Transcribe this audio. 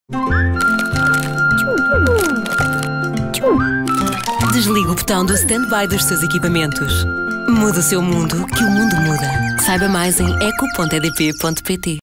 Desligue o botão do stand-by dos seus equipamentos. Muda o seu mundo, que o mundo muda. Saiba mais em eco.edp.pt.